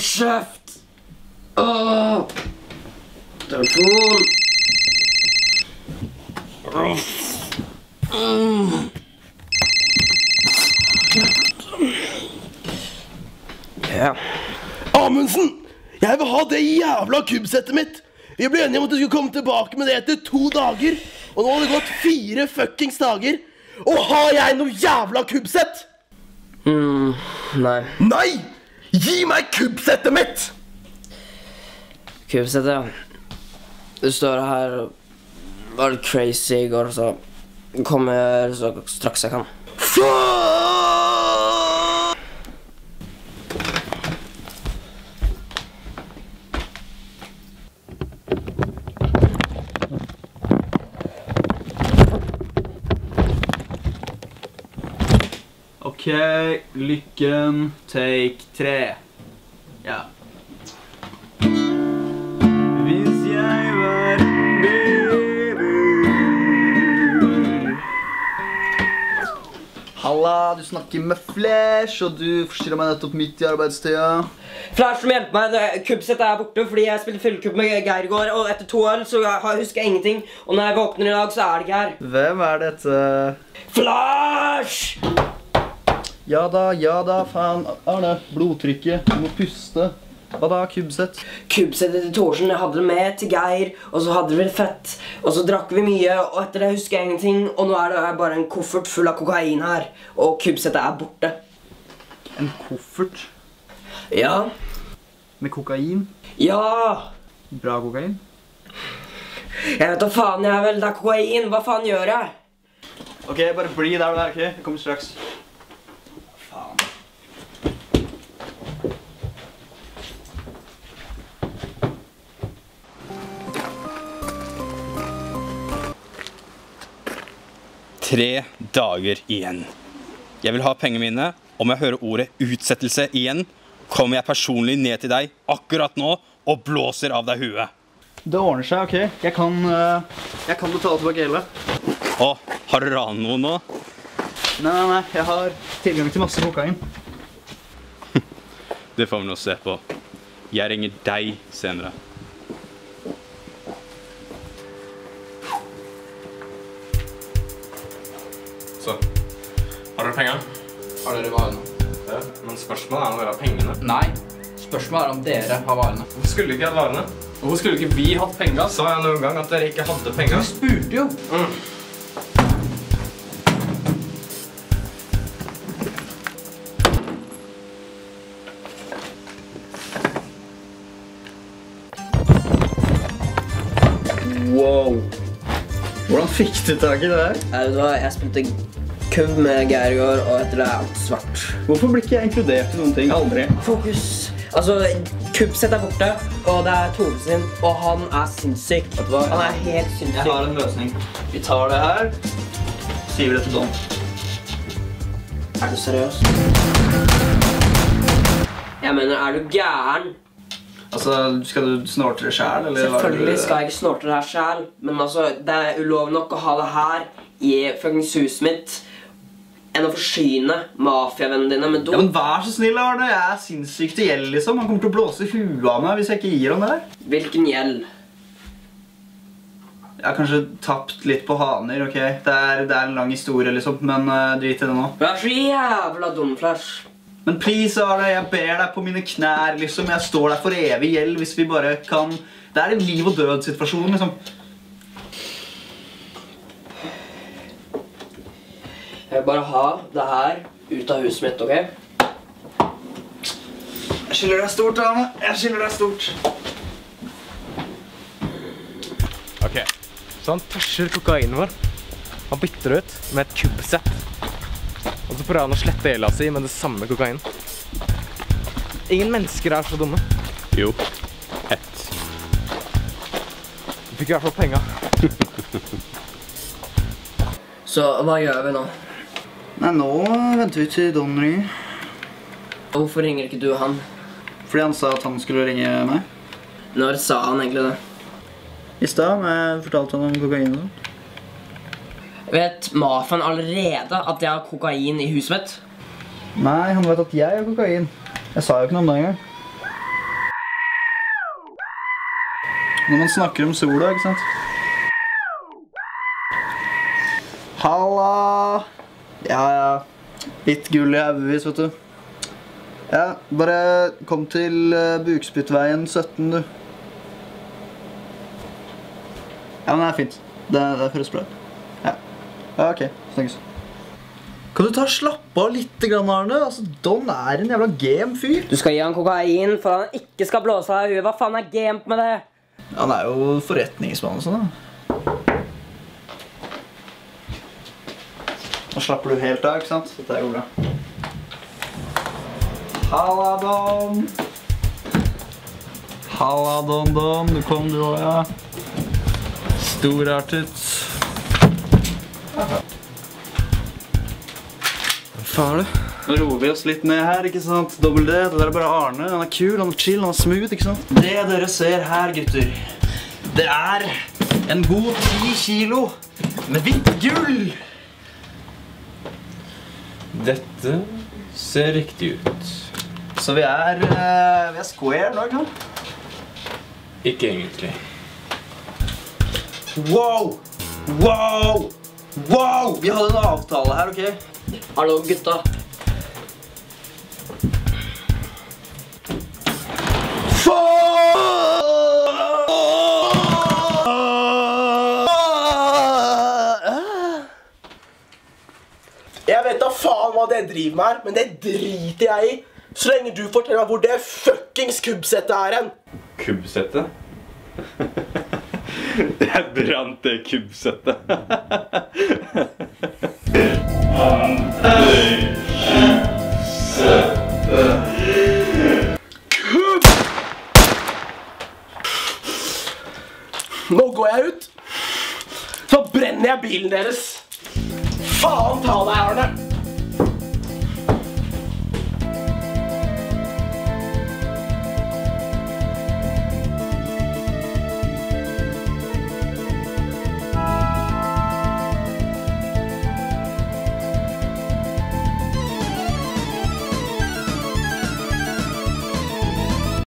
kjeft! Telefon! Ja. Amundsen! Jeg vil ha det jævla kubbsettet mitt! Vi ble enige om at du skulle komme tilbake med det etter 2 dager. Og nå har det gått 4 fuckings dager. Og har jeg noe jævla kubbsett? Nei. Nei! Gi meg kubbsettet mitt! Kubbsettet, ja. Du står her og var litt crazy i går, så kommer så straks jeg kan. Ok, lykken, take 3. Ja. Hvis jeg var en baby. Halla, du snakker med Flash, og du forstyrrer meg nettopp midt i arbeidstida. Flash, som hjelper meg. Kubbsettet er borte fordi jeg spilte fyllekubb med Geir i går, og etter 2 øl så husker jeg ingenting. Og når jeg våkner i dag, så er det ikke her. Hvem er dette? Flash! Ja da, faen. Arne, blodtrykket, du må puste. Hva da, kubbsett? Kubbsettet til Thorsen, jeg hadde det med til Geir, og så hadde vi det fett, og så drakk vi mye, og etter det husker jeg ingenting, og nå er det bare en koffert full av kokain her, og kubbsettet er borte. En koffert? Ja. Med kokain? Ja! Bra kokain? Jeg vet hva faen jeg vel, det er kokain, hva faen gjør jeg? Ok, bare bli der du er, ok? Jeg kommer straks. Faen. Tre dager igjen. Jeg vil ha pengene mine. Om jeg hører ordet utsettelse igjen, kommer jeg personlig ned til deg akkurat nå og blåser av deg huet. Det ordner seg, ok? Jeg kan betale tilbake hele. Å, har du ranet noe nå? Nei, jeg har tilgang til masse kokain. Det får vi nå se på. Jeg ringer deg senere. Så, har dere penger? Har dere varene? Ja, men spørsmålet er om dere har pengene. Nei. Spørsmålet er om dere har varene. Hvorfor skulle dere ikke hatt varene? Hvorfor skulle ikke vi hatt penger? Sa jeg noen gang at dere ikke hadde penger? Du spurte jo. Wow. Hvordan fikk du tak i det her? Jeg spilte kubb med Geir i går, og etter det er alt svart. Hvorfor blir ikke jeg inkludert i noen ting? Aldri. Fokus. Altså, kubbsettet er borte, og det er Thorsen sin, og han er sinnssyk. Vet du hva? Han er helt sinnssyk. Jeg har en løsning. Vi tar det her, sier vi det til Don. Er du seriøs? Jeg mener, er du gæren? Altså, skal du snorte det selv, eller? Selvfølgelig skal jeg ikke snorte det her selv, men altså, det er ulovlig nok å ha det her i fuckings huset mitt enn å forsyne mafiavennen dine med dop. Ja, men vær så snill, Arne. Jeg er sinnssykt til gjeld, liksom. Han kommer til å blåse huet av meg hvis jeg ikke gir ham det her. Hvilken gjeld? Jeg har kanskje tapt litt på haner, ok? Det er en lang historie, liksom, men drit i det nå. Du er så jævla dum, Flash. Men please, Arne, jeg ber deg på mine knær, liksom. Jeg står der for evig gjeld hvis vi bare kan... Det er en liv- og død-situasjon, liksom. Jeg vil bare ha det her ut av huset mitt, ok? Jeg skylder deg stort, Arne. Jeg skylder deg stort. Ok, så han tørser kokainen vår. Han bytter ut med et kubbsett. Og så prøver han å slette gjelda si med det samme kokainen. Ingen mennesker er så dumme. Jo, ett. Du fikk i hvert fall penger. Så hva gjør vi nå? Nei, nå venter vi til Don ringer. Hvorfor ringer ikke du han? Fordi han sa at han skulle ringe meg. Når sa han egentlig det? I sted, jeg fortalte han om kokain og sånn. Vet mafiaen allerede at jeg har kokain i huset mitt? Nei, han vet at jeg har kokain. Jeg sa jo ikke noe om det engang. Når man snakker om sola, ikke sant? Halla! Ja. Litt gull i haugevis, vet du. Ja, bare kom til Bukspyttveien 17, du. Ja, men det er fint. Det føles bra. Ja, ok. Snakkes. Kan du ta slappe av litt, Arne? Altså, Don er en jævla game-fyr. Du skal gi han kokain for han ikke skal blåse av huet. Hva faen er gamet med det? Han er jo forretningsmann og sånn, da. Nå slapper du helt av, ikke sant? Dette går bra. Halla, Don! Halla, Don. Du kom, du også, ja. Storartet. Hva faen er det? Nå roer vi oss litt ned her, ikke sant? Dobbel D, det der er bare Arne. Han er kul, han er chill, han er smooth, ikke sant? Det dere ser her, gutter, det er en god 10 kilo med hvitt gull! Dette ser riktig ut. Så vi er square nå, ikke sant? Ikke egentlig. Wow! Vi hadde en avtale her, ok? Hallo, gutta. Jeg vet da faen hva det driver med her, men det driter jeg i. Så lenge du forteller meg hvor det fuckings kubbsettet er hen. Kubbsettet? Jeg brant det kubbsettet. Kubb! Nå går jeg ut. Så brenner jeg bilen deres. Faen ta deg, Arne.